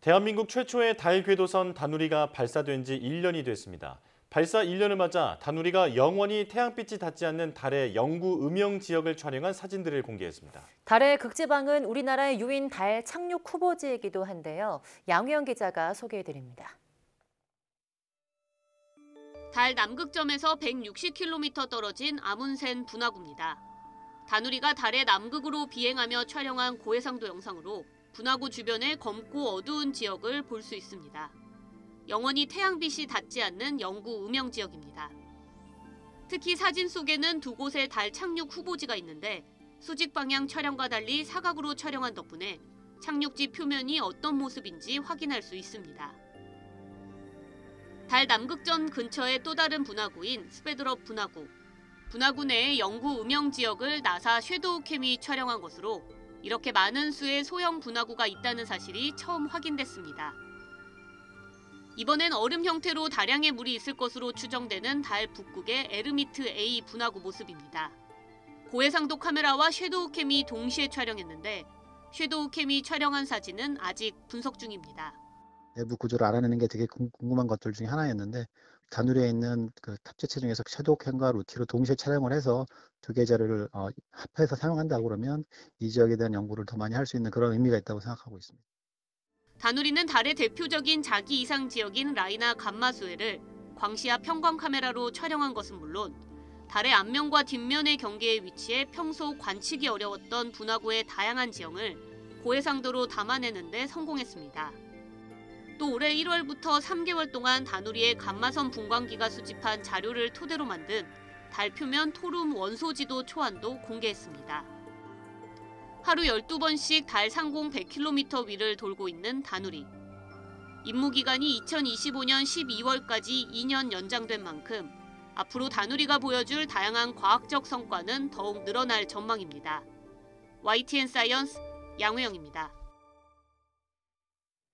대한민국 최초의 달 궤도선 다누리가 발사된 지 1년이 됐습니다. 발사 1년을 맞아 다누리가 영원히 태양빛이 닿지 않는 달의 영구 음영 지역을 촬영한 사진들을 공개했습니다. 달의 극지방은 우리나라의 유인 달 착륙 후보지이기도 한데요. 양우영 기자가 소개해드립니다. 달 남극점에서 160km 떨어진 아문센 분화구입니다. 다누리가 달의 남극으로 비행하며 촬영한 고해상도 영상으로 분화구 주변의 검고 어두운 지역을 볼 수 있습니다. 영원히 태양빛이 닿지 않는 영구 음영 지역입니다. 특히 사진 속에는 두 곳의 달 착륙 후보지가 있는데 수직 방향 촬영과 달리 사각으로 촬영한 덕분에 착륙지 표면이 어떤 모습인지 확인할 수 있습니다. 달 남극점 근처의 또 다른 분화구인 스페드럽 분화구. 분화구 내의 영구 음영 지역을 나사 섀도우 캠이 촬영한 것으로 이렇게 많은 수의 소형 분화구가 있다는 사실이 처음 확인됐습니다. 이번엔 얼음 형태로 다량의 물이 있을 것으로 추정되는 달 북극의 에르미트 A 분화구 모습입니다. 고해상도 카메라와 섀도우 캠이 동시에 촬영했는데 섀도우 캠이 촬영한 사진은 아직 분석 중입니다. 내부 구조를 알아내는 게 되게 궁금한 것들 중에 하나였는데 다누리에 있는 그 탑재체 중에서 섀도우 캠과 루티로 동시에 촬영을 해서 두 개 자료를 합해서 사용한다고 그러면 이 지역에 대한 연구를 더 많이 할 수 있는 그런 의미가 있다고 생각하고 있습니다. 다누리는 달의 대표적인 자기 이상 지역인 라이나 감마수해를 광시야 평광 카메라로 촬영한 것은 물론 달의 앞면과 뒷면의 경계에 위치해 평소 관측이 어려웠던 분화구의 다양한 지형을 고해상도로 담아내는 데 성공했습니다. 또 올해 1월부터 3개월 동안 다누리의 감마선 분광기가 수집한 자료를 토대로 만든 달 표면 토룸 원소지도 초안도 공개했습니다. 하루 12번씩 달 상공 100km 위를 돌고 있는 다누리. 임무 기간이 2025년 12월까지 2년 연장된 만큼 앞으로 다누리가 보여줄 다양한 과학적 성과는 더욱 늘어날 전망입니다. YTN 사이언스 양우영입니다.